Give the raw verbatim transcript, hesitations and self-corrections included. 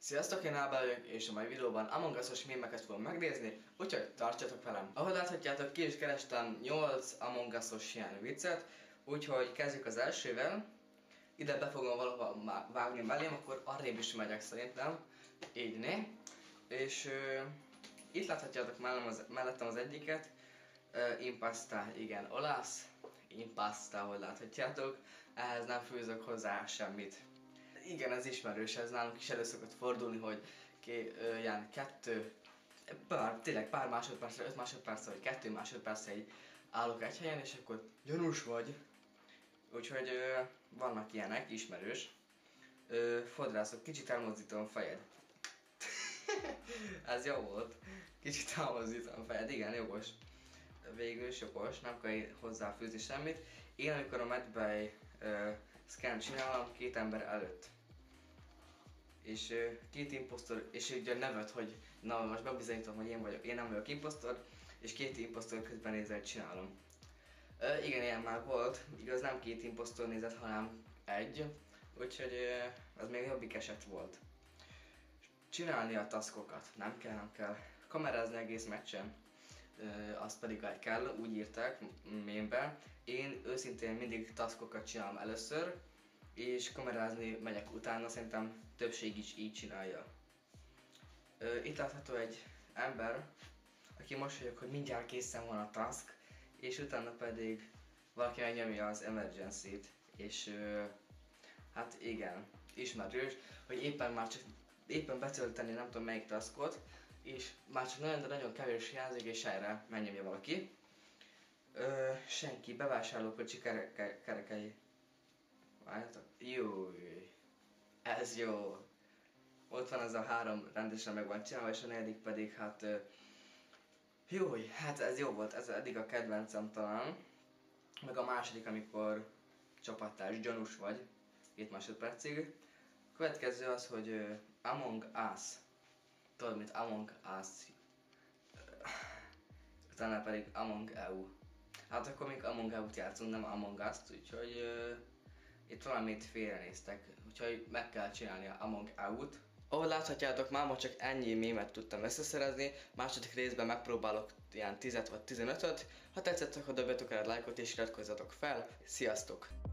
Sziasztok, én Ábel vagyok, és a mai videóban Among Us-os mémeket fogom megnézni, úgyhogy tartsatok velem! Ahogy láthatjátok, ki is kerestem nyolc Among Us-os ilyen viccet, úgyhogy kezdjük az elsővel. Ide be fogom valahol vágni mellém, akkor arrébb is megyek szerintem, így né. És uh, itt láthatjátok mellettem az, mellettem az egyiket, uh, impasta, igen, olasz, impasta, ahogy láthatjátok, ehhez nem fűzök hozzá semmit. Igen, ez ismerős, ez nálunk is elő szokott fordulni, hogy ké, ö, ilyen kettő, pár, tényleg pár másodpercre, öt másodpercre, vagy kettő másodpercre így állok egy helyen, és akkor gyanús vagy. Úgyhogy ö, vannak ilyenek, ismerős. Ö, fodrászok, kicsit elmozdítom a fejed. Ez jó volt. Kicsit elmozdítom a fejed, igen, jogos. Végül is jogos, nem kell hozzáfűzni semmit. Én amikor a Medbay uh, scan csinálom két ember előtt. És uh, két imposztor, és ugye nevet, hogy na most bebizonyítom, hogy én vagyok, én nem vagyok imposztor, és két imposztor közben nézett csinálom. Uh, igen, ilyen már volt, igaz nem két imposztor nézett, hanem egy, úgyhogy uh, az még jobbik eset volt. Csinálni a taskokat, nem kell, nem kell. Kamerázni egész meccsen. Uh, azt pedig kell, úgy írták mémben. Én őszintén mindig taskokat csinálom először, és kamerázni megyek utána, szerintem többség is így csinálja. Uh, itt látható egy ember, aki mosolyog, hogy mindjárt készen van a task, és utána pedig valaki megnyomja az emergency-t, és uh, hát igen, ismerős, hogy éppen már csak éppen betölteni nem tudom melyik taskot, és már csak nagyon, de nagyon kevés hiányzik, és erre megnyomja valaki. Ö, senki, bevásárlókocsi kereke, kerekei. Várjátok. Jó, ez jó. Ott van ez a három rendesen meg van csinálva, és a negyedik pedig hát... Ö, jó, hát ez jó volt, ez eddig a kedvencem talán. Meg a második, amikor csapattárs, gyanús vagy, két másodpercig. A következő az, hogy ö, Among Us. Tudod, mint Among Us. Utána pedig Among Eu. Hát akkor még Among Eu-t játszunk, nem Among Us-t, úgyhogy uh, itt valamit félrenéztek, úgyhogy meg kell csinálni a Among Eu-t. Ahogy láthatjátok, máma csak ennyi mémet tudtam összeszerezni, második részben megpróbálok ilyen tízet vagy tizenötöt. Ha tetszett, akkor dobjatok el egy lájkot és iratkozzatok fel. Sziasztok!